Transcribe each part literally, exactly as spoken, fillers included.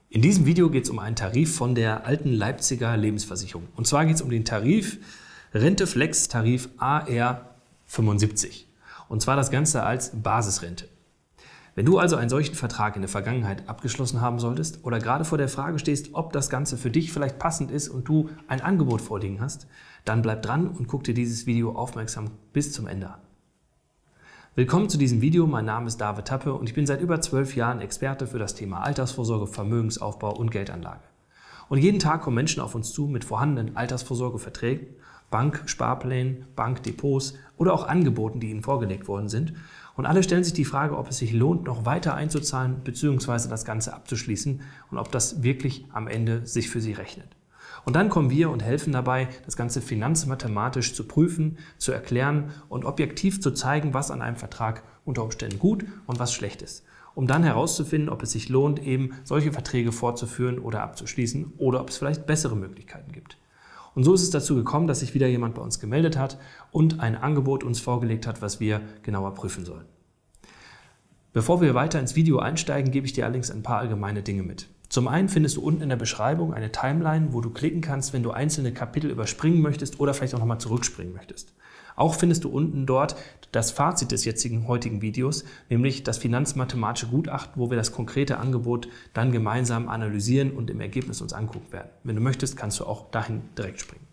In diesem Video geht es um einen Tarif von der Alten Leipziger Lebensversicherung. Und zwar geht es um den Tarif Renteflex Tarif A R fünfundsiebzig. Und zwar das Ganze als Basisrente. Wenn du also einen solchen Vertrag in der Vergangenheit abgeschlossen haben solltest oder gerade vor der Frage stehst, ob das Ganze für dich vielleicht passend ist und du ein Angebot vorliegen hast, dann bleib dran und guck dir dieses Video aufmerksam bis zum Ende an. Willkommen zu diesem Video, mein Name ist David Tappe und ich bin seit über zwölf Jahren Experte für das Thema Altersvorsorge, Vermögensaufbau und Geldanlage. Und jeden Tag kommen Menschen auf uns zu mit vorhandenen Altersvorsorgeverträgen, Banksparplänen, Bankdepots oder auch Angeboten, die ihnen vorgelegt worden sind. Und alle stellen sich die Frage, ob es sich lohnt, noch weiter einzuzahlen bzw. das Ganze abzuschließen und ob das wirklich am Ende sich für sie rechnet. Und dann kommen wir und helfen dabei, das Ganze finanzmathematisch zu prüfen, zu erklären und objektiv zu zeigen, was an einem Vertrag unter Umständen gut und was schlecht ist. Um dann herauszufinden, ob es sich lohnt, eben solche Verträge fortzuführen oder abzuschließen oder ob es vielleicht bessere Möglichkeiten gibt. Und so ist es dazu gekommen, dass sich wieder jemand bei uns gemeldet hat und ein Angebot uns vorgelegt hat, was wir genauer prüfen sollen. Bevor wir weiter ins Video einsteigen, gebe ich dir allerdings ein paar allgemeine Dinge mit. Zum einen findest du unten in der Beschreibung eine Timeline, wo du klicken kannst, wenn du einzelne Kapitel überspringen möchtest oder vielleicht auch nochmal zurückspringen möchtest. Auch findest du unten dort das Fazit des jetzigen heutigen Videos, nämlich das finanzmathematische Gutachten, wo wir das konkrete Angebot dann gemeinsam analysieren und im Ergebnis uns angucken werden. Wenn du möchtest, kannst du auch dahin direkt springen.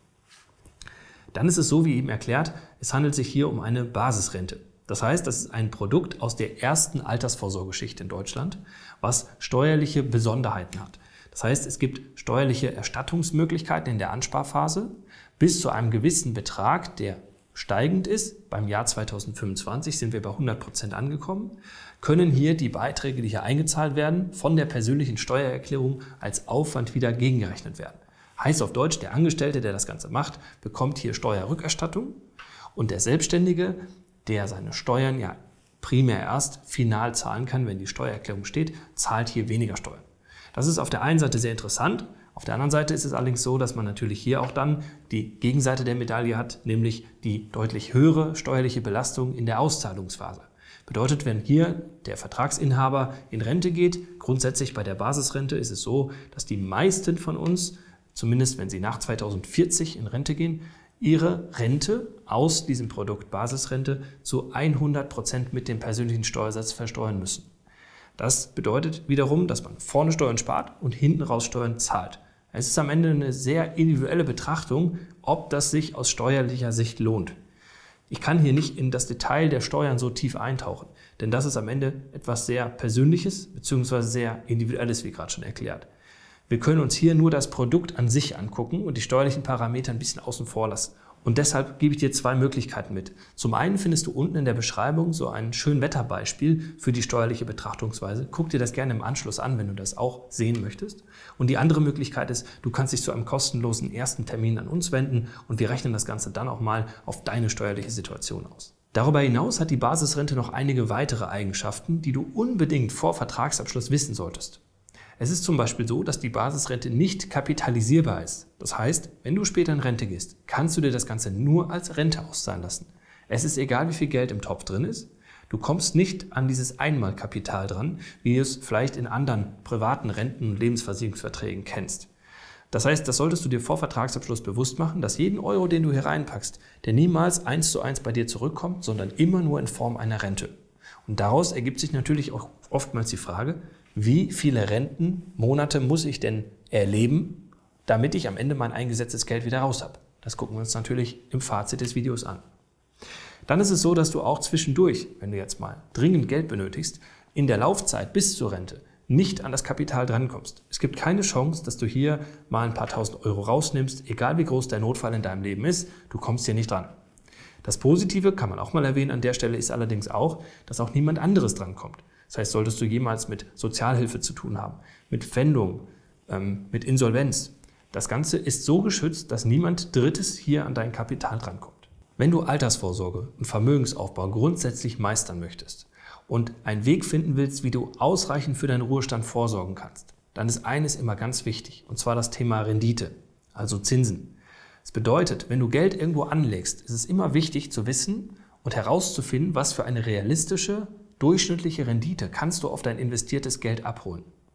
Dann ist es so, wie eben erklärt, es handelt sich hier um eine Basisrente. Das heißt, das ist ein Produkt aus der ersten Altersvorsorgeschicht in Deutschland, was steuerliche Besonderheiten hat. Das heißt, es gibt steuerliche Erstattungsmöglichkeiten in der Ansparphase bis zu einem gewissen Betrag, der steigend ist. Beim Jahr zweitausendfünfundzwanzig sind wir bei hundert Prozent angekommen, können hier die Beiträge, die hier eingezahlt werden, von der persönlichen Steuererklärung als Aufwand wieder gegengerechnet werden. Heißt auf Deutsch, der Angestellte, der das Ganze macht, bekommt hier Steuerrückerstattung und der Selbstständige, der seine Steuern ja primär erst final zahlen kann, wenn die Steuererklärung steht, zahlt hier weniger Steuern. Das ist auf der einen Seite sehr interessant, auf der anderen Seite ist es allerdings so, dass man natürlich hier auch dann die Gegenseite der Medaille hat, nämlich die deutlich höhere steuerliche Belastung in der Auszahlungsphase. Bedeutet, wenn hier der Vertragsinhaber in Rente geht, grundsätzlich bei der Basisrente ist es so, dass die meisten von uns, zumindest wenn sie nach zweitausendvierzig in Rente gehen, ihre Rente aus diesem Produkt Basisrente zu hundert Prozent mit dem persönlichen Steuersatz versteuern müssen. Das bedeutet wiederum, dass man vorne Steuern spart und hinten raus Steuern zahlt. Es ist am Ende eine sehr individuelle Betrachtung, ob das sich aus steuerlicher Sicht lohnt. Ich kann hier nicht in das Detail der Steuern so tief eintauchen, denn das ist am Ende etwas sehr Persönliches bzw. sehr Individuelles, wie gerade schon erklärt. Wir können uns hier nur das Produkt an sich angucken und die steuerlichen Parameter ein bisschen außen vor lassen. Und deshalb gebe ich dir zwei Möglichkeiten mit. Zum einen findest du unten in der Beschreibung so ein Schönwetterbeispiel für die steuerliche Betrachtungsweise. Guck dir das gerne im Anschluss an, wenn du das auch sehen möchtest. Und die andere Möglichkeit ist, du kannst dich zu einem kostenlosen ersten Termin an uns wenden und wir rechnen das Ganze dann auch mal auf deine steuerliche Situation aus. Darüber hinaus hat die Basisrente noch einige weitere Eigenschaften, die du unbedingt vor Vertragsabschluss wissen solltest. Es ist zum Beispiel so, dass die Basisrente nicht kapitalisierbar ist. Das heißt, wenn du später in Rente gehst, kannst du dir das Ganze nur als Rente auszahlen lassen. Es ist egal, wie viel Geld im Topf drin ist. Du kommst nicht an dieses Einmalkapital dran, wie du es vielleicht in anderen privaten Renten- und Lebensversicherungsverträgen kennst. Das heißt, das solltest du dir vor Vertragsabschluss bewusst machen, dass jeden Euro, den du hier reinpackst, der niemals eins zu eins bei dir zurückkommt, sondern immer nur in Form einer Rente. Und daraus ergibt sich natürlich auch oftmals die Frage, wie viele Rentenmonate muss ich denn erleben, damit ich am Ende mein eingesetztes Geld wieder raus habe? Das gucken wir uns natürlich im Fazit des Videos an. Dann ist es so, dass du auch zwischendurch, wenn du jetzt mal dringend Geld benötigst, in der Laufzeit bis zur Rente nicht an das Kapital drankommst. Es gibt keine Chance, dass du hier mal ein paar tausend Euro rausnimmst, egal wie groß der Notfall in deinem Leben ist, du kommst hier nicht dran. Das Positive, kann man auch mal erwähnen an der Stelle, ist allerdings auch, dass auch niemand anderes drankommt. Das heißt, solltest du jemals mit Sozialhilfe zu tun haben, mit Pfändung, ähm, mit Insolvenz. Das Ganze ist so geschützt, dass niemand Drittes hier an dein Kapital drankommt. Wenn du Altersvorsorge und Vermögensaufbau grundsätzlich meistern möchtest und einen Weg finden willst, wie du ausreichend für deinen Ruhestand vorsorgen kannst, dann ist eines immer ganz wichtig, und zwar das Thema Rendite, also Zinsen. Das bedeutet, wenn du Geld irgendwo anlegst, ist es immer wichtig zu wissen und herauszufinden, was für eine realistische, durchschnittliche Rendite kannst du auf dein investiertes Geld abholen.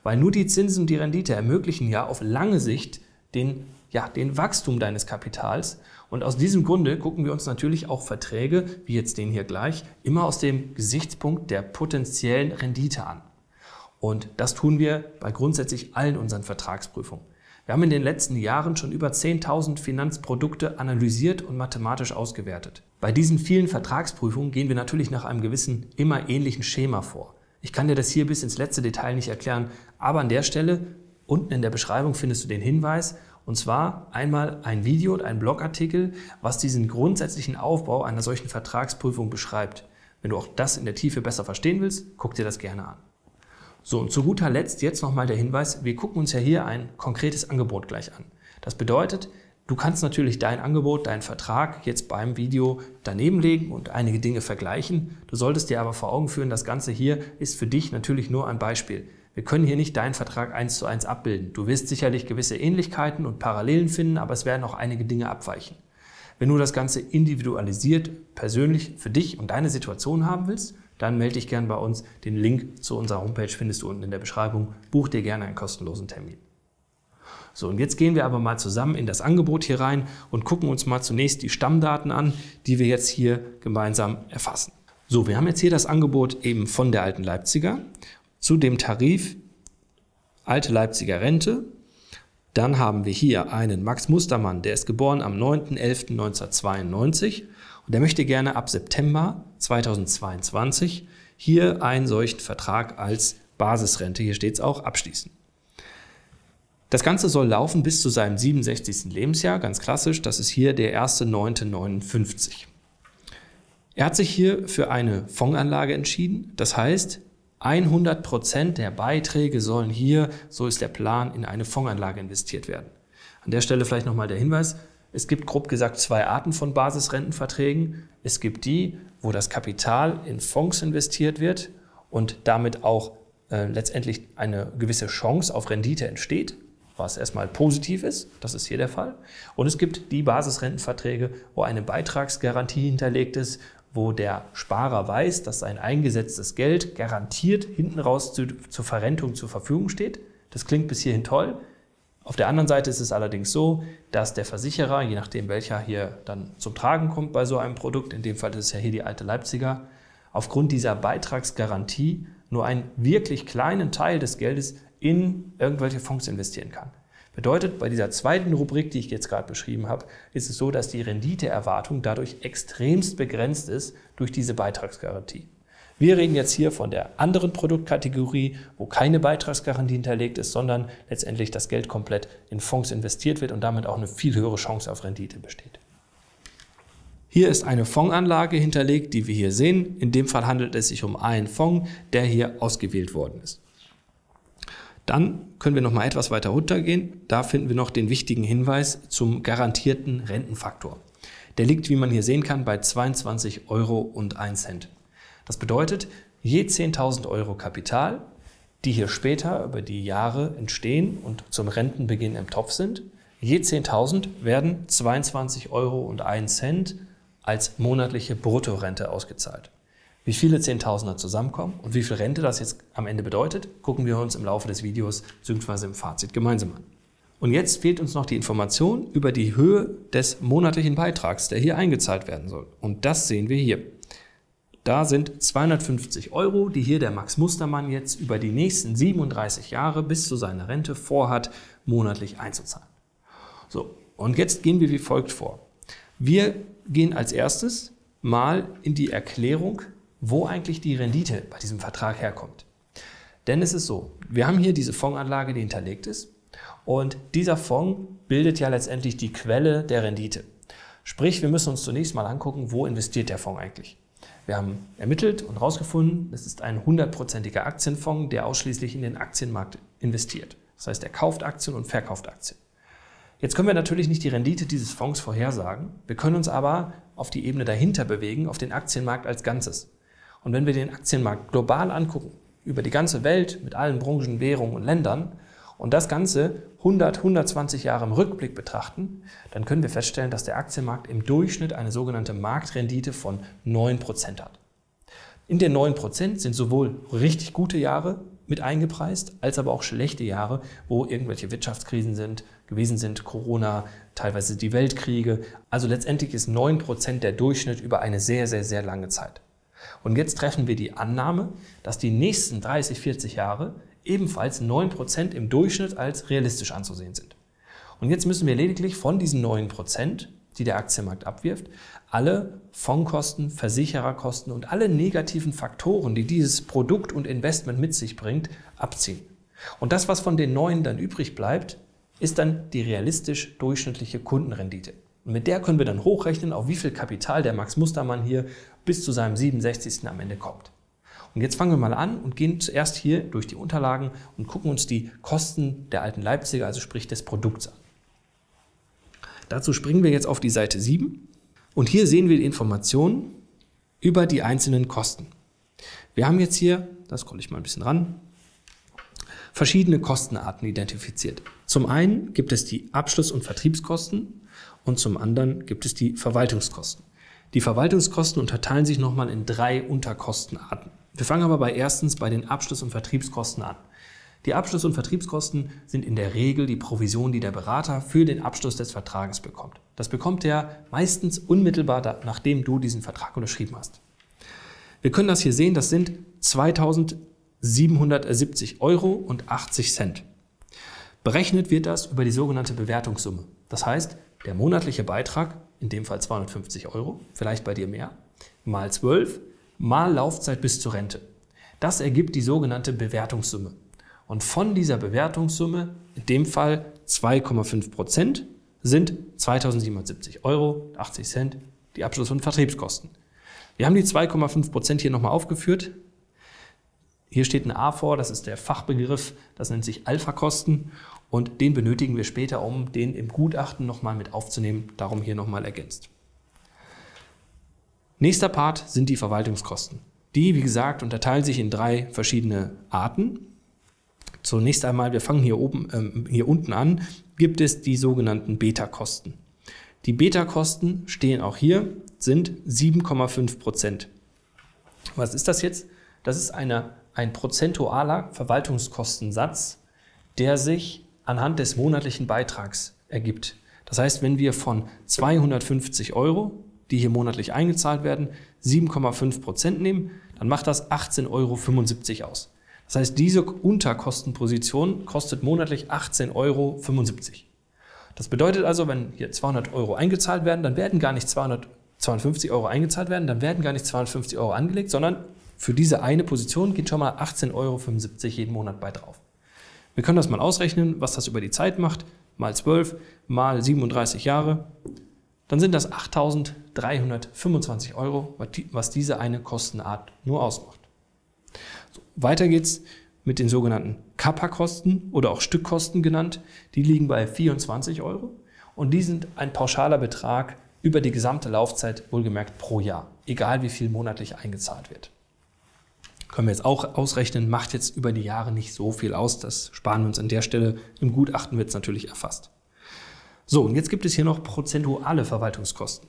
Weil nur die Zinsen und die Rendite ermöglichen ja auf lange Sicht den, ja, den Wachstum deines Kapitals. Und aus diesem Grunde gucken wir uns natürlich auch Verträge, wie jetzt den hier gleich, immer aus dem Gesichtspunkt der potenziellen Rendite an. Und das tun wir bei grundsätzlich allen unseren Vertragsprüfungen. Wir haben in den letzten Jahren schon über zehntausend Finanzprodukte analysiert und mathematisch ausgewertet. Bei diesen vielen Vertragsprüfungen gehen wir natürlich nach einem gewissen, immer ähnlichen Schema vor. Ich kann dir das hier bis ins letzte Detail nicht erklären, aber an der Stelle, unten in der Beschreibung findest du den Hinweis, und zwar einmal ein Video und ein Blogartikel, was diesen grundsätzlichen Aufbau einer solchen Vertragsprüfung beschreibt. Wenn du auch das in der Tiefe besser verstehen willst, guck dir das gerne an. So, und zu guter Letzt jetzt nochmal der Hinweis, wir gucken uns ja hier ein konkretes Angebot gleich an. Das bedeutet, du kannst natürlich dein Angebot, deinen Vertrag jetzt beim Video daneben legen und einige Dinge vergleichen. Du solltest dir aber vor Augen führen, das Ganze hier ist für dich natürlich nur ein Beispiel. Wir können hier nicht deinen Vertrag eins zu eins abbilden. Du wirst sicherlich gewisse Ähnlichkeiten und Parallelen finden, aber es werden auch einige Dinge abweichen. Wenn du das Ganze individualisiert, persönlich für dich und deine Situation haben willst, dann melde dich gerne bei uns. Den Link zu unserer Homepage findest du unten in der Beschreibung. Buch dir gerne einen kostenlosen Termin. So, und jetzt gehen wir aber mal zusammen in das Angebot hier rein und gucken uns mal zunächst die Stammdaten an, die wir jetzt hier gemeinsam erfassen. So, wir haben jetzt hier das Angebot eben von der Alten Leipziger zu dem Tarif Alte Leipziger Rente. Dann haben wir hier einen Max Mustermann, der ist geboren am neunten elften neunzehnhundertzweiundneunzig und der möchte gerne ab September zweitausendzweiundzwanzig hier einen solchen Vertrag als Basisrente, hier steht es auch, abschließen. Das Ganze soll laufen bis zu seinem siebenundsechzigsten Lebensjahr, ganz klassisch, das ist hier der erste neunte neunundfünfzig. Er hat sich hier für eine Fondsanlage entschieden, das heißt, hundert Prozent der Beiträge sollen hier, so ist der Plan, in eine Fondsanlage investiert werden. An der Stelle vielleicht nochmal der Hinweis, es gibt grob gesagt zwei Arten von Basisrentenverträgen. Es gibt die, wo das Kapital in Fonds investiert wird und damit auch äh, letztendlich eine gewisse Chance auf Rendite entsteht, was erstmal positiv ist, das ist hier der Fall. Und es gibt die Basisrentenverträge, wo eine Beitragsgarantie hinterlegt ist, wo der Sparer weiß, dass sein eingesetztes Geld garantiert hinten raus zu, zur Verrentung zur Verfügung steht. Das klingt bis hierhin toll. Auf der anderen Seite ist es allerdings so, dass der Versicherer, je nachdem welcher hier dann zum Tragen kommt bei so einem Produkt, in dem Fall ist es ja hier die Alte Leipziger, aufgrund dieser Beitragsgarantie nur einen wirklich kleinen Teil des Geldes in irgendwelche Fonds investieren kann. Bedeutet, bei dieser zweiten Rubrik, die ich jetzt gerade beschrieben habe, ist es so, dass die Renditeerwartung dadurch extremst begrenzt ist durch diese Beitragsgarantie. Wir reden jetzt hier von der anderen Produktkategorie, wo keine Beitragsgarantie hinterlegt ist, sondern letztendlich das Geld komplett in Fonds investiert wird und damit auch eine viel höhere Chance auf Rendite besteht. Hier ist eine Fondsanlage hinterlegt, die wir hier sehen. In dem Fall handelt es sich um einen Fonds, der hier ausgewählt worden ist. Dann können wir noch mal etwas weiter runtergehen. Da finden wir noch den wichtigen Hinweis zum garantierten Rentenfaktor. Der liegt, wie man hier sehen kann, bei zweiundzwanzig Euro und ein Cent. Das bedeutet, je zehntausend Euro Kapital, die hier später über die Jahre entstehen und zum Rentenbeginn im Topf sind, je zehntausend werden zweiundzwanzig Euro und ein Cent als monatliche Bruttorente ausgezahlt. Wie viele Zehntausender zusammenkommen und wie viel Rente das jetzt am Ende bedeutet, gucken wir uns im Laufe des Videos bzw. im Fazit gemeinsam an. Und jetzt fehlt uns noch die Information über die Höhe des monatlichen Beitrags, der hier eingezahlt werden soll. Und das sehen wir hier. Da sind zweihundertfünfzig Euro, die hier der Max Mustermann jetzt über die nächsten siebenunddreißig Jahre bis zu seiner Rente vorhat, monatlich einzuzahlen. So, und jetzt gehen wir wie folgt vor. Wir gehen als erstes mal in die Erklärung, wo eigentlich die Rendite bei diesem Vertrag herkommt. Denn es ist so, wir haben hier diese Fondsanlage, die hinterlegt ist und dieser Fonds bildet ja letztendlich die Quelle der Rendite. Sprich, wir müssen uns zunächst mal angucken, wo investiert der Fonds eigentlich. Wir haben ermittelt und herausgefunden, es ist ein hundertprozentiger Aktienfonds, der ausschließlich in den Aktienmarkt investiert. Das heißt, er kauft Aktien und verkauft Aktien. Jetzt können wir natürlich nicht die Rendite dieses Fonds vorhersagen, wir können uns aber auf die Ebene dahinter bewegen, auf den Aktienmarkt als Ganzes. Und wenn wir den Aktienmarkt global angucken, über die ganze Welt mit allen Branchen, Währungen und Ländern und das Ganze hundert, hundertzwanzig Jahre im Rückblick betrachten, dann können wir feststellen, dass der Aktienmarkt im Durchschnitt eine sogenannte Marktrendite von neun Prozent hat. In den neun Prozent sind sowohl richtig gute Jahre mit eingepreist, als aber auch schlechte Jahre, wo irgendwelche Wirtschaftskrisen sind, gewesen sind, Corona, teilweise die Weltkriege. Also letztendlich ist neun Prozent der Durchschnitt über eine sehr, sehr, sehr lange Zeit. Und jetzt treffen wir die Annahme, dass die nächsten dreißig, vierzig Jahre ebenfalls neun Prozent im Durchschnitt als realistisch anzusehen sind. Und jetzt müssen wir lediglich von diesen neun Prozent, die der Aktienmarkt abwirft, alle Fondskosten, Versichererkosten und alle negativen Faktoren, die dieses Produkt und Investment mit sich bringt, abziehen. Und das, was von den neuen dann übrig bleibt, ist dann die realistisch durchschnittliche Kundenrendite. Und mit der können wir dann hochrechnen, auf wie viel Kapital der Max Mustermann hier bis zu seinem siebenundsechzigsten am Ende kommt. Und jetzt fangen wir mal an und gehen zuerst hier durch die Unterlagen und gucken uns die Kosten der alten Leipziger, also sprich des Produkts an. Dazu springen wir jetzt auf die Seite sieben und hier sehen wir die Informationen über die einzelnen Kosten. Wir haben jetzt hier, das scrolle ich mal ein bisschen ran, verschiedene Kostenarten identifiziert. Zum einen gibt es die Abschluss- und Vertriebskosten und zum anderen gibt es die Verwaltungskosten. Die Verwaltungskosten unterteilen sich nochmal in drei Unterkostenarten. Wir fangen aber bei erstens bei den Abschluss- und Vertriebskosten an. Die Abschluss- und Vertriebskosten sind in der Regel die Provision, die der Berater für den Abschluss des Vertrages bekommt. Das bekommt er meistens unmittelbar, nachdem du diesen Vertrag unterschrieben hast. Wir können das hier sehen, das sind zweitausendsiebenhundertsiebzig Euro und achtzig Cent. Berechnet wird das über die sogenannte Bewertungssumme. Das heißt, der monatliche Beitrag, in dem Fall zweihundertfünfzig Euro, vielleicht bei dir mehr, mal zwölf, mal Laufzeit bis zur Rente. Das ergibt die sogenannte Bewertungssumme. Und von dieser Bewertungssumme, in dem Fall zwei Komma fünf Prozent, sind zweitausendsiebenhundertsiebzig Euro, achtzig Cent die Abschluss- und Vertriebskosten. Wir haben die zwei Komma fünf Prozent hier nochmal aufgeführt. Hier steht ein A vor, das ist der Fachbegriff, das nennt sich Alpha-Kosten und den benötigen wir später, um den im Gutachten nochmal mit aufzunehmen, darum hier nochmal ergänzt. Nächster Part sind die Verwaltungskosten. Die, wie gesagt, unterteilen sich in drei verschiedene Arten. Zunächst einmal, wir fangen hier oben, ähm, hier unten an, gibt es die sogenannten Beta-Kosten. Die Beta-Kosten stehen auch hier, sind sieben Komma fünf Prozent. Was ist das jetzt? Das ist eine, ein prozentualer Verwaltungskostensatz, der sich anhand des monatlichen Beitrags ergibt. Das heißt, wenn wir von zweihundertfünfzig Euro, die hier monatlich eingezahlt werden, sieben Komma fünf Prozent nehmen, dann macht das achtzehn Euro fünfundsiebzig aus. Das heißt, diese Unterkostenposition kostet monatlich achtzehn Euro fünfundsiebzig. Das bedeutet also, wenn hier zweihundert Euro eingezahlt werden, dann werden gar nicht zweihundertzweiundfünfzig Euro eingezahlt werden, dann werden gar nicht zweihundertfünfzig Euro angelegt, sondern für diese eine Position geht schon mal achtzehn Euro fünfundsiebzig jeden Monat bei drauf. Wir können das mal ausrechnen, was das über die Zeit macht, mal zwölf, mal siebenunddreißig Jahre. Dann sind das achttausenddreihundertfünfundzwanzig Euro, was diese eine Kostenart nur ausmacht. So, weiter geht's mit den sogenannten Kappa-Kosten oder auch Stückkosten genannt. Die liegen bei vierundzwanzig Euro und die sind ein pauschaler Betrag über die gesamte Laufzeit, wohlgemerkt pro Jahr, egal wie viel monatlich eingezahlt wird. Können wir jetzt auch ausrechnen, macht jetzt über die Jahre nicht so viel aus, das sparen wir uns an der Stelle. Im Gutachten wird es natürlich erfasst. So, und jetzt gibt es hier noch prozentuale Verwaltungskosten.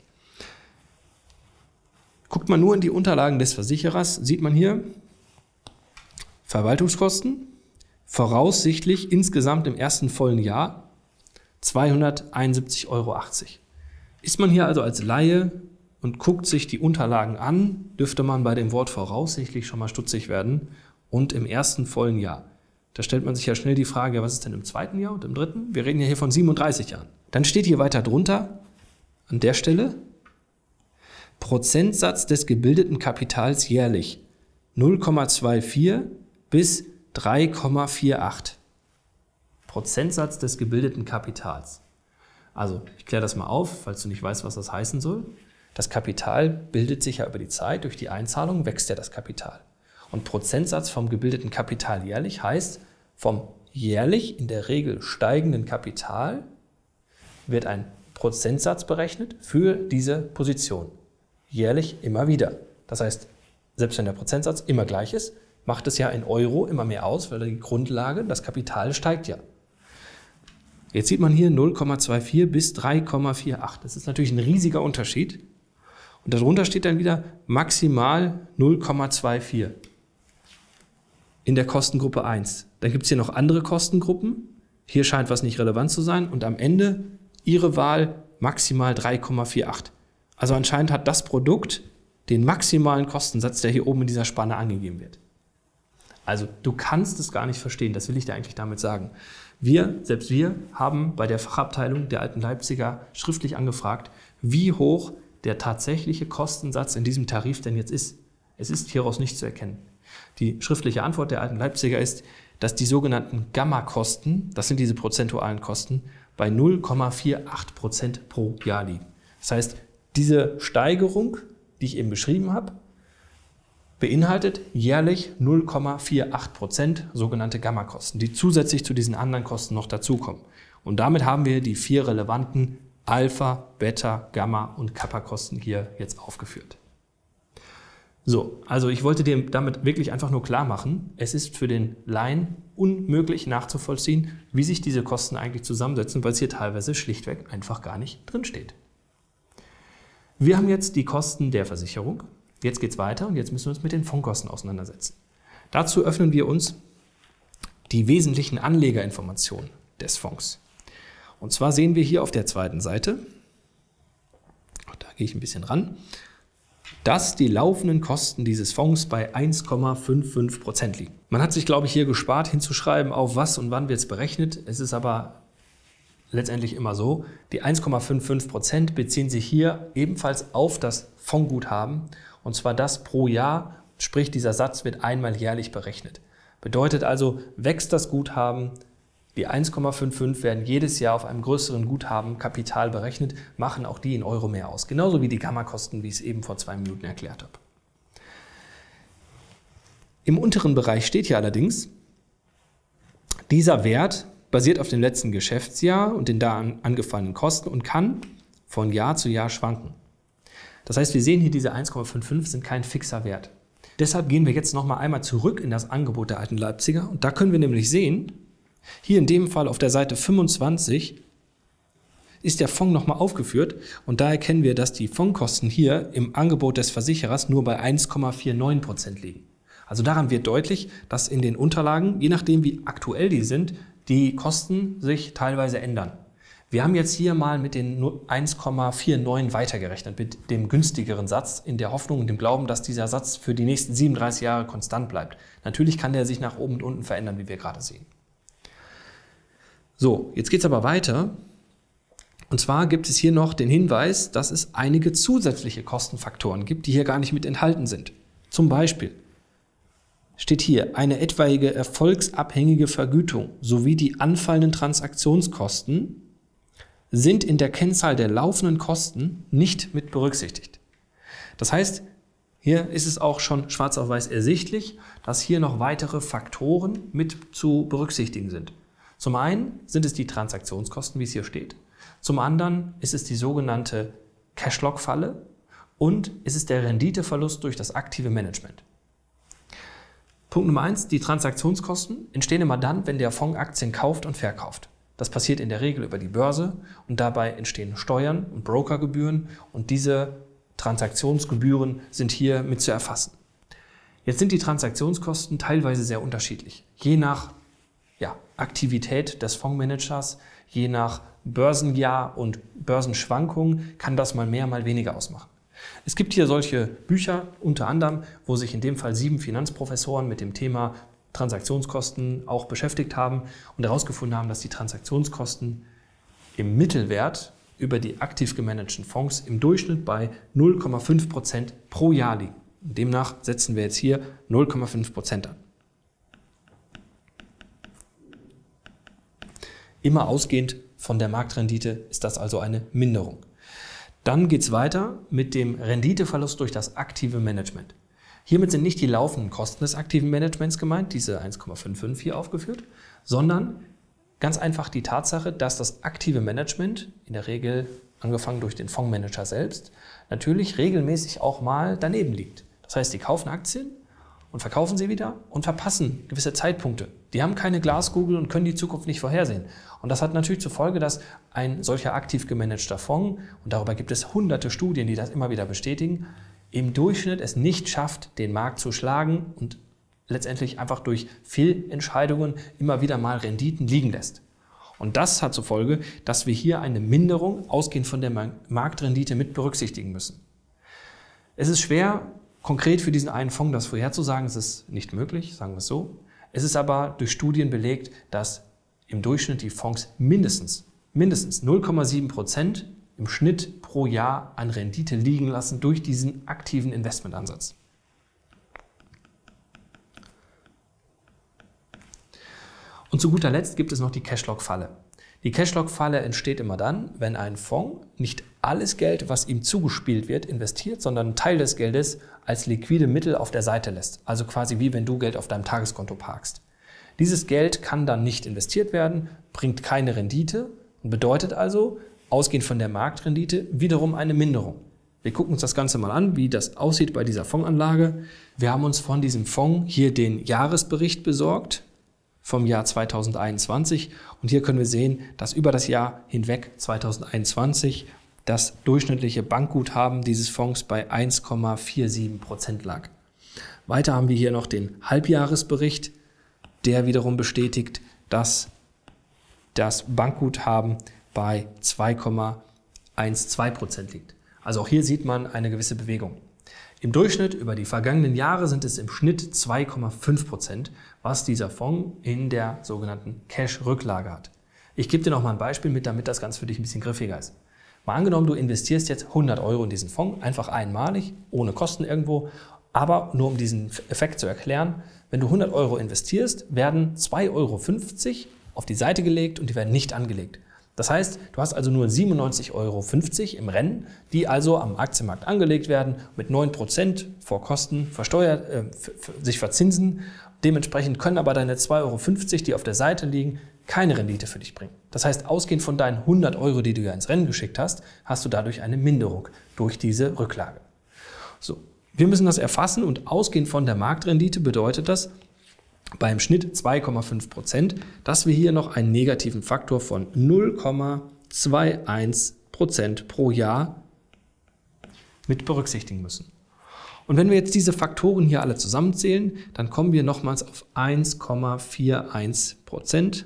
Guckt man nur in die Unterlagen des Versicherers, sieht man hier Verwaltungskosten, voraussichtlich insgesamt im ersten vollen Jahr zweihunderteinundsiebzig Euro achtzig. Ist man hier also als Laie und guckt sich die Unterlagen an, dürfte man bei dem Wort voraussichtlich schon mal stutzig werden und im ersten vollen Jahr. Da stellt man sich ja schnell die Frage, was ist denn im zweiten Jahr und im dritten? Wir reden ja hier von siebenunddreißig Jahren. Dann steht hier weiter drunter, an der Stelle, Prozentsatz des gebildeten Kapitals jährlich null Komma vierundzwanzig bis drei Komma achtzig. Prozentsatz des gebildeten Kapitals. Also, ich kläre das mal auf, falls du nicht weißt, was das heißen soll. Das Kapital bildet sich ja über die Zeit, durch die Einzahlung wächst ja das Kapital. Und Prozentsatz vom gebildeten Kapital jährlich heißt, vom jährlich in der Regel steigenden Kapital wird ein Prozentsatz berechnet für diese Position. Jährlich immer wieder. Das heißt, selbst wenn der Prozentsatz immer gleich ist, macht es ja in Euro immer mehr aus, weil die Grundlage, das Kapital steigt ja. Jetzt sieht man hier null Komma vierundzwanzig bis drei Komma achtzig. Das ist natürlich ein riesiger Unterschied. Und darunter steht dann wieder maximal null Komma vierundzwanzig. in der Kostengruppe eins. Dann gibt es hier noch andere Kostengruppen. Hier scheint was nicht relevant zu sein. Und am Ende Ihre Wahl maximal drei Komma achtundvierzig. Also anscheinend hat das Produkt den maximalen Kostensatz, der hier oben in dieser Spanne angegeben wird. Also du kannst es gar nicht verstehen, das will ich dir eigentlich damit sagen. Wir, selbst wir, haben bei der Fachabteilung der Alten Leipziger schriftlich angefragt, wie hoch der tatsächliche Kostensatz in diesem Tarif denn jetzt ist. Es ist hieraus nicht zu erkennen. Die schriftliche Antwort der Alten Leipziger ist, dass die sogenannten Gamma-Kosten, das sind diese prozentualen Kosten, bei null Komma achtzig Prozent pro Jahr liegen. Das heißt, diese Steigerung, die ich eben beschrieben habe, beinhaltet jährlich null Komma achtzig Prozent sogenannte Gamma-Kosten, die zusätzlich zu diesen anderen Kosten noch dazukommen. Und damit haben wir die vier relevanten Alpha, Beta, Gamma und Kappa-Kosten hier jetzt aufgeführt. So, also ich wollte dir damit wirklich einfach nur klar machen, es ist für den Laien unmöglich nachzuvollziehen, wie sich diese Kosten eigentlich zusammensetzen, weil es hier teilweise schlichtweg einfach gar nicht drinsteht. Wir haben jetzt die Kosten der Versicherung. Jetzt geht es weiter und jetzt müssen wir uns mit den Fondskosten auseinandersetzen. Dazu öffnen wir uns die wesentlichen Anlegerinformationen des Fonds. Und zwar sehen wir hier auf der zweiten Seite, da gehe ich ein bisschen ran, dass die laufenden Kosten dieses Fonds bei eins Komma fünfundfünfzig Prozent liegen. Man hat sich, glaube ich, hier gespart, hinzuschreiben, auf was und wann wird es berechnet. Es ist aber letztendlich immer so, die eins Komma fünfundfünfzig Prozent beziehen sich hier ebenfalls auf das Fondsguthaben, und zwar das pro Jahr, sprich dieser Satz wird einmal jährlich berechnet. Bedeutet also, wächst das Guthaben, die eins Komma fünfundfünfzig werden jedes Jahr auf einem größeren Guthaben Kapital berechnet, machen auch die in Euro mehr aus. Genauso wie die Gamma-Kosten, wie ich es eben vor zwei Minuten erklärt habe. Im unteren Bereich steht hier allerdings, dieser Wert basiert auf dem letzten Geschäftsjahr und den da angefallenen Kosten und kann von Jahr zu Jahr schwanken. Das heißt, wir sehen hier, diese eins Komma fünfundfünfzig sind kein fixer Wert. Deshalb gehen wir jetzt noch mal einmal zurück in das Angebot der Alten Leipziger und da können wir nämlich sehen, hier in dem Fall auf der Seite fünfundzwanzig ist der Fonds nochmal aufgeführt und da erkennen wir, dass die Fondskosten hier im Angebot des Versicherers nur bei eins Komma neunundvierzig Prozent liegen. Also daran wird deutlich, dass in den Unterlagen, je nachdem wie aktuell die sind, die Kosten sich teilweise ändern. Wir haben jetzt hier mal mit den eins Komma neunundvierzig weitergerechnet, mit dem günstigeren Satz, in der Hoffnung und dem Glauben, dass dieser Satz für die nächsten siebenunddreißig Jahre konstant bleibt. Natürlich kann der sich nach oben und unten verändern, wie wir gerade sehen. So, jetzt geht es aber weiter. Und zwar gibt es hier noch den Hinweis, dass es einige zusätzliche Kostenfaktoren gibt, die hier gar nicht mit enthalten sind. Zum Beispiel steht hier eine etwaige erfolgsabhängige Vergütung sowie die anfallenden Transaktionskosten sind in der Kennzahl der laufenden Kosten nicht mit berücksichtigt. Das heißt, hier ist es auch schon schwarz auf weiß ersichtlich, dass hier noch weitere Faktoren mit zu berücksichtigen sind. Zum einen sind es die Transaktionskosten, wie es hier steht. Zum anderen ist es die sogenannte Cashlog-Falle und ist es der Renditeverlust durch das aktive Management. Punkt Nummer eins, die Transaktionskosten entstehen immer dann, wenn der Fonds Aktien kauft und verkauft. Das passiert in der Regel über die Börse und dabei entstehen Steuern und Brokergebühren und diese Transaktionsgebühren sind hier mit zu erfassen. Jetzt sind die Transaktionskosten teilweise sehr unterschiedlich, je nach ja, Aktivität des Fondsmanagers, je nach Börsenjahr und Börsenschwankungen kann das mal mehr, mal weniger ausmachen. Es gibt hier solche Bücher, unter anderem, wo sich in dem Fall sieben Finanzprofessoren mit dem Thema Transaktionskosten auch beschäftigt haben und herausgefunden haben, dass die Transaktionskosten im Mittelwert über die aktiv gemanagten Fonds im Durchschnitt bei null Komma fünf Prozent pro Jahr liegen. Demnach setzen wir jetzt hier null Komma fünf Prozent an. Immer ausgehend von der Marktrendite ist das also eine Minderung. Dann geht es weiter mit dem Renditeverlust durch das aktive Management. Hiermit sind nicht die laufenden Kosten des aktiven Managements gemeint, diese eins Komma fünfundfünfzig hier aufgeführt, sondern ganz einfach die Tatsache, dass das aktive Management, in der Regel angefangen durch den Fondsmanager selbst, natürlich regelmäßig auch mal daneben liegt. Das heißt, die kaufen Aktien und verkaufen sie wieder und verpassen gewisse Zeitpunkte. Die haben keine Glaskugel und können die Zukunft nicht vorhersehen. Und das hat natürlich zur Folge, dass ein solcher aktiv gemanagter Fonds, und darüber gibt es hunderte Studien, die das immer wieder bestätigen, im Durchschnitt es nicht schafft, den Markt zu schlagen und letztendlich einfach durch Fehlentscheidungen immer wieder mal Renditen liegen lässt. Und das hat zur Folge, dass wir hier eine Minderung ausgehend von der Marktrendite mit berücksichtigen müssen. Es ist schwer, konkret für diesen einen Fonds das vorherzusagen, es ist nicht möglich, sagen wir es so. Es ist aber durch Studien belegt, dass im Durchschnitt die Fonds mindestens, mindestens null Komma sieben Prozent im Schnitt pro Jahr an Rendite liegen lassen durch diesen aktiven Investmentansatz. Und zu guter Letzt gibt es noch die Cashlog-Falle. Die Cashlog-Falle entsteht immer dann, wenn ein Fonds nicht alles Geld, was ihm zugespielt wird, investiert, sondern einen Teil des Geldes als liquide Mittel auf der Seite lässt. Also quasi wie wenn du Geld auf deinem Tageskonto parkst. Dieses Geld kann dann nicht investiert werden, bringt keine Rendite und bedeutet also, ausgehend von der Marktrendite, wiederum eine Minderung. Wir gucken uns das Ganze mal an, wie das aussieht bei dieser Fondsanlage. Wir haben uns von diesem Fonds hier den Jahresbericht besorgt vom Jahr zweitausendeinundzwanzig und hier können wir sehen, dass über das Jahr hinweg zweitausendeinundzwanzig das durchschnittliche Bankguthaben dieses Fonds bei eins Komma siebenundvierzig Prozent lag. Weiter haben wir hier noch den Halbjahresbericht, der wiederum bestätigt, dass das Bankguthaben bei zwei Komma zwölf Prozent liegt. Also auch hier sieht man eine gewisse Bewegung. Im Durchschnitt über die vergangenen Jahre sind es im Schnitt zwei Komma fünf Prozent, was dieser Fonds in der sogenannten Cash-Rücklage hat. Ich gebe dir noch mal ein Beispiel mit, damit das Ganze für dich ein bisschen griffiger ist. Mal angenommen, du investierst jetzt hundert Euro in diesen Fonds, einfach einmalig, ohne Kosten irgendwo, aber nur um diesen Effekt zu erklären, wenn du hundert Euro investierst, werden zwei Euro fünfzig auf die Seite gelegt und die werden nicht angelegt. Das heißt, du hast also nur siebenundneunzig Euro fünfzig im Rennen, die also am Aktienmarkt angelegt werden, mit neun Prozent vor Kosten versteuert, äh, sich verzinsen. Dementsprechend können aber deine zwei Euro fünfzig, die auf der Seite liegen, keine Rendite für dich bringen. Das heißt, ausgehend von deinen hundert Euro, die du ja ins Rennen geschickt hast, hast du dadurch eine Minderung durch diese Rücklage. So, wir müssen das erfassen und ausgehend von der Marktrendite bedeutet das, beim Schnitt zwei Komma fünf Prozent, dass wir hier noch einen negativen Faktor von null Komma einundzwanzig Prozent pro Jahr mit berücksichtigen müssen. Und wenn wir jetzt diese Faktoren hier alle zusammenzählen, dann kommen wir nochmals auf eins Komma einundvierzig Prozent,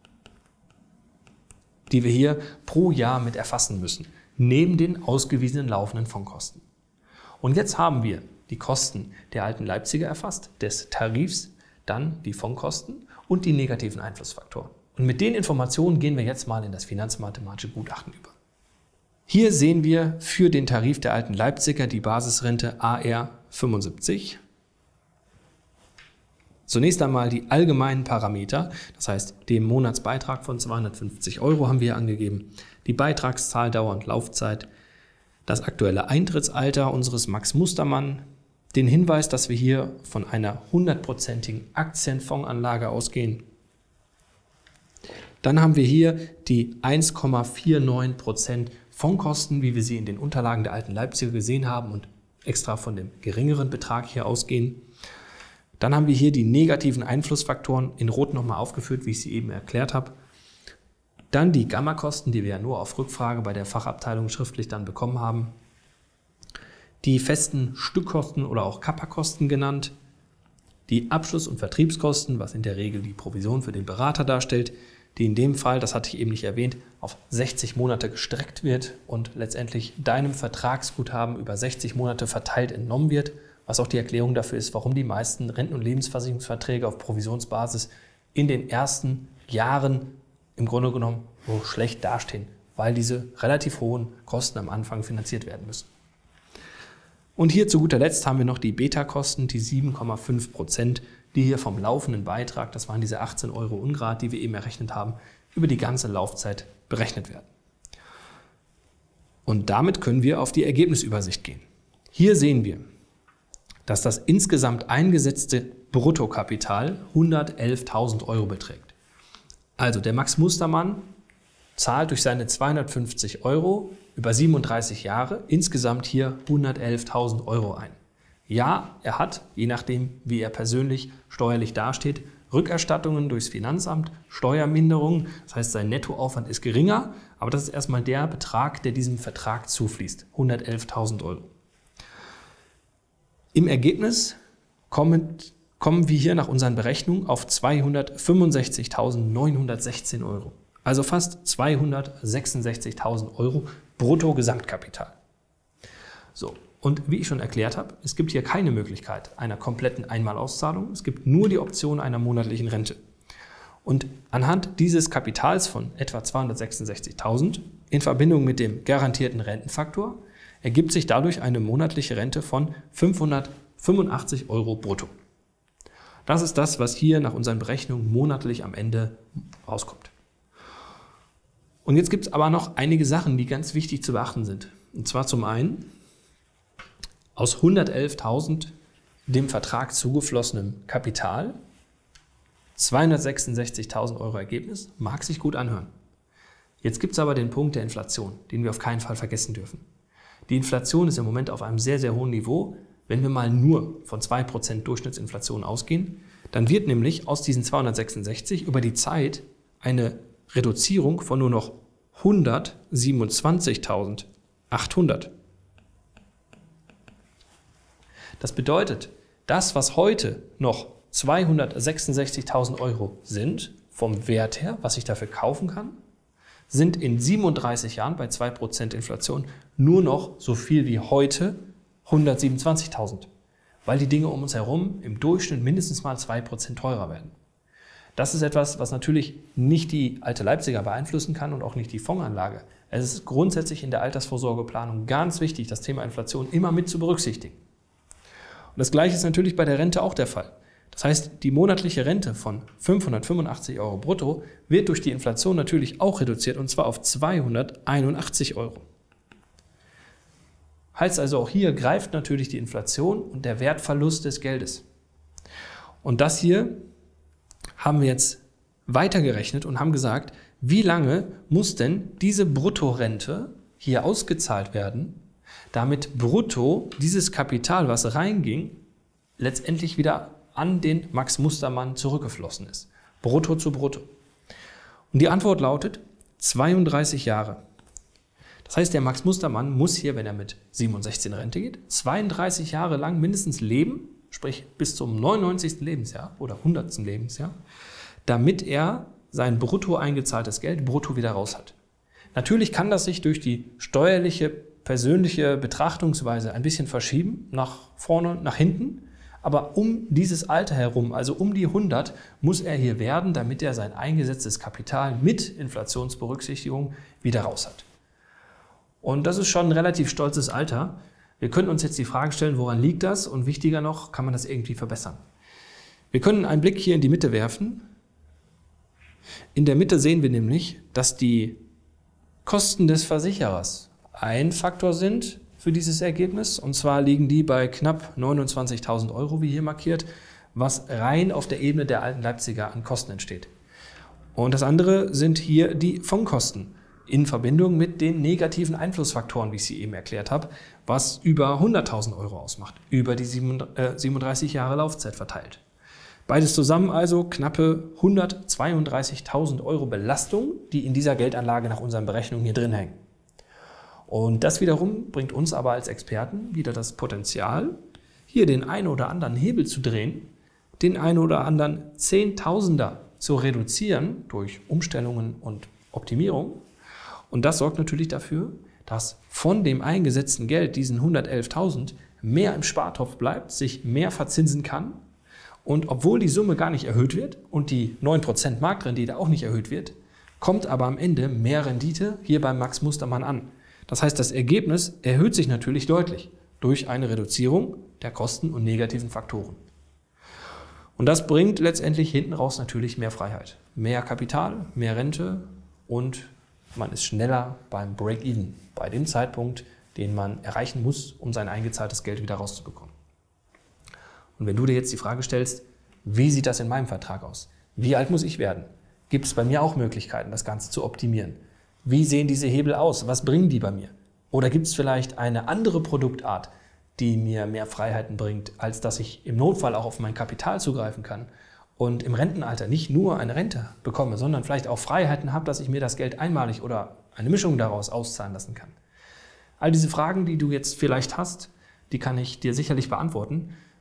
die wir hier pro Jahr mit erfassen müssen, neben den ausgewiesenen laufenden Fondskosten. Und jetzt haben wir die Kosten der alten Leipziger erfasst, des Tarifs, dann die Fondskosten und die negativen Einflussfaktoren. Und mit den Informationen gehen wir jetzt mal in das finanzmathematische Gutachten über. Hier sehen wir für den Tarif der alten Leipziger die Basisrente A R fünfundsiebzig. Zunächst einmal die allgemeinen Parameter, das heißt den Monatsbeitrag von zweihundertfünfzig Euro haben wir hier angegeben, die Beitragszahl, Dauer und Laufzeit, das aktuelle Eintrittsalter unseres Max Mustermann, den Hinweis, dass wir hier von einer hundertprozentigen Aktienfondsanlage ausgehen. Dann haben wir hier die eins Komma neunundvierzig Prozent Fondskosten, wie wir sie in den Unterlagen der alten Leipziger gesehen haben und extra von dem geringeren Betrag hier ausgehen. Dann haben wir hier die negativen Einflussfaktoren in Rot nochmal aufgeführt, wie ich sie eben erklärt habe. Dann die Gammakosten, die wir ja nur auf Rückfrage bei der Fachabteilung schriftlich dann bekommen haben. Die festen Stückkosten oder auch Kappakosten genannt. Die Abschluss- und Vertriebskosten, was in der Regel die Provision für den Berater darstellt, die in dem Fall, das hatte ich eben nicht erwähnt, auf sechzig Monate gestreckt wird und letztendlich deinem Vertragsguthaben über sechzig Monate verteilt entnommen wird, was auch die Erklärung dafür ist, warum die meisten Renten- und Lebensversicherungsverträge auf Provisionsbasis in den ersten Jahren im Grunde genommen so schlecht dastehen, weil diese relativ hohen Kosten am Anfang finanziert werden müssen. Und hier zu guter Letzt haben wir noch die Beta-Kosten, die sieben Komma fünf Prozent, die hier vom laufenden Beitrag, das waren diese achtzehn Euro ungrad, die wir eben errechnet haben, über die ganze Laufzeit berechnet werden. Und damit können wir auf die Ergebnisübersicht gehen. Hier sehen wir, dass das insgesamt eingesetzte Bruttokapital hundertelftausend Euro beträgt. Also der Max Mustermann zahlt durch seine zweihundertfünfzig Euro über siebenunddreißig Jahre insgesamt hier hundertelftausend Euro ein. Ja, er hat, je nachdem wie er persönlich steuerlich dasteht, Rückerstattungen durchs Finanzamt, Steuerminderungen, das heißt sein Nettoaufwand ist geringer, aber das ist erstmal der Betrag, der diesem Vertrag zufließt, hundertelftausend Euro. Im Ergebnis kommt kommen wir hier nach unseren Berechnungen auf zweihundertfünfundsechzigtausendneunhundertsechzehn Euro. Also fast zweihundertsechsundsechzigtausend Euro brutto Gesamtkapital. So, und wie ich schon erklärt habe, es gibt hier keine Möglichkeit einer kompletten Einmalauszahlung. Es gibt nur die Option einer monatlichen Rente. Und anhand dieses Kapitals von etwa zweihundertsechsundsechzigtausend in Verbindung mit dem garantierten Rentenfaktor ergibt sich dadurch eine monatliche Rente von fünfhundertfünfundachtzig Euro brutto. Das ist das, was hier nach unseren Berechnungen monatlich am Ende rauskommt. Und jetzt gibt es aber noch einige Sachen, die ganz wichtig zu beachten sind. Und zwar zum einen, aus hundertelftausend dem Vertrag zugeflossenem Kapital, zweihundertsechsundsechzigtausend Euro Ergebnis, mag sich gut anhören. Jetzt gibt es aber den Punkt der Inflation, den wir auf keinen Fall vergessen dürfen. Die Inflation ist im Moment auf einem sehr, sehr hohen Niveau. Wenn wir mal nur von zwei Prozent Durchschnittsinflation ausgehen, dann wird nämlich aus diesen zweihundertsechsundsechzig über die Zeit eine Reduzierung von nur noch hundertsiebenundzwanzigtausendachthundert. Das bedeutet, das, was heute noch zweihundertsechsundsechzigtausend Euro sind, vom Wert her, was ich dafür kaufen kann, sind in siebenunddreißig Jahren bei zwei Prozent Inflation nur noch so viel wie heute hundertsiebenundzwanzigtausend, weil die Dinge um uns herum im Durchschnitt mindestens mal zwei Prozent teurer werden. Das ist etwas, was natürlich nicht die alte Leipziger beeinflussen kann und auch nicht die Fondsanlage. Es ist grundsätzlich in der Altersvorsorgeplanung ganz wichtig, das Thema Inflation immer mit zu berücksichtigen. Und das Gleiche ist natürlich bei der Rente auch der Fall. Das heißt, die monatliche Rente von fünfhundertfünfundachtzig Euro brutto wird durch die Inflation natürlich auch reduziert, und zwar auf zweihunderteinundachtzig Euro. Heißt also, auch hier greift natürlich die Inflation und der Wertverlust des Geldes. Und das hier haben wir jetzt weitergerechnet und haben gesagt, wie lange muss denn diese Bruttorente hier ausgezahlt werden, damit brutto dieses Kapital, was reinging, letztendlich wieder an den Max Mustermann zurückgeflossen ist. Brutto zu brutto. Und die Antwort lautet zweiunddreißig Jahre. Das heißt, der Max Mustermann muss hier, wenn er mit siebenundsechzig in Rente geht, zweiunddreißig Jahre lang mindestens leben, sprich bis zum neunundneunzigsten Lebensjahr oder hundertsten Lebensjahr, damit er sein brutto eingezahltes Geld brutto wieder raus hat. Natürlich kann das sich durch die steuerliche, persönliche Betrachtungsweise ein bisschen verschieben, nach vorne, nach hinten, aber um dieses Alter herum, also um die hundert, muss er hier werden, damit er sein eingesetztes Kapital mit Inflationsberücksichtigung wieder raus hat. Und das ist schon ein relativ stolzes Alter. Wir können uns jetzt die Frage stellen, woran liegt das? Und wichtiger noch, kann man das irgendwie verbessern? Wir können einen Blick hier in die Mitte werfen. In der Mitte sehen wir nämlich, dass die Kosten des Versicherers ein Faktor sind für dieses Ergebnis. Und zwar liegen die bei knapp neunundzwanzigtausend Euro, wie hier markiert, was rein auf der Ebene der alten Leipziger an Kosten entsteht. Und das andere sind hier die Fondkosten in Verbindung mit den negativen Einflussfaktoren, wie ich sie eben erklärt habe, was über hunderttausend Euro ausmacht, über die siebenunddreißig Jahre Laufzeit verteilt. Beides zusammen also knappe hundertzweiunddreißigtausend Euro Belastung, die in dieser Geldanlage nach unseren Berechnungen hier drin hängen. Und das wiederum bringt uns aber als Experten wieder das Potenzial, hier den einen oder anderen Hebel zu drehen, den einen oder anderen Zehntausender zu reduzieren durch Umstellungen und Optimierung. Und das sorgt natürlich dafür, dass von dem eingesetzten Geld, diesen hundertelftausend, mehr im Spartopf bleibt, sich mehr verzinsen kann. Und obwohl die Summe gar nicht erhöht wird und die neun Prozent Marktrendite auch nicht erhöht wird, kommt aber am Ende mehr Rendite hier beim Max Mustermann an. Das heißt, das Ergebnis erhöht sich natürlich deutlich durch eine Reduzierung der Kosten und negativen Faktoren. Und das bringt letztendlich hinten raus natürlich mehr Freiheit. Mehr Kapital, mehr Rente und man ist schneller beim Break-Even, bei dem Zeitpunkt, den man erreichen muss, um sein eingezahltes Geld wieder rauszubekommen. Und wenn du dir jetzt die Frage stellst, wie sieht das in meinem Vertrag aus? Wie alt muss ich werden? Gibt es bei mir auch Möglichkeiten, das Ganze zu optimieren? Wie sehen diese Hebel aus? Was bringen die bei mir? Oder gibt es vielleicht eine andere Produktart, die mir mehr Freiheiten bringt, als dass ich im Notfall auch auf mein Kapital zugreifen kann und im Rentenalter nicht nur eine Rente bekomme, sondern vielleicht auch Freiheiten habe, dass ich mir das Geld einmalig oder eine Mischung daraus auszahlen lassen kann? All diese Fragen, die du jetzt vielleicht hast, die kann ich dir sicherlich beantworten.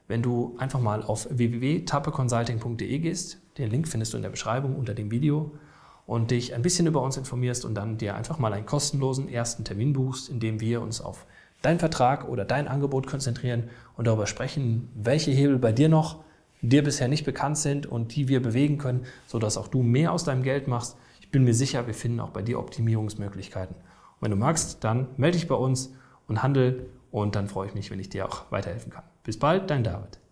wenn du einfach mal auf w w w punkt tappe consulting punkt de gehst. Den Link findest du in der Beschreibung unter dem Video und dich ein bisschen über uns informierst und dann dir einfach mal einen kostenlosen ersten Termin buchst, in dem wir uns auf deinen Vertrag oder dein Angebot konzentrieren und darüber sprechen, welche Hebel bei dir noch dir bisher nicht bekannt sind und die wir bewegen können, sodass auch du mehr aus deinem Geld machst. Ich bin mir sicher, wir finden auch bei dir Optimierungsmöglichkeiten. Und wenn du magst, dann melde dich bei uns und handel und dann freue ich mich, wenn ich dir auch weiterhelfen kann. Bis bald, dein David.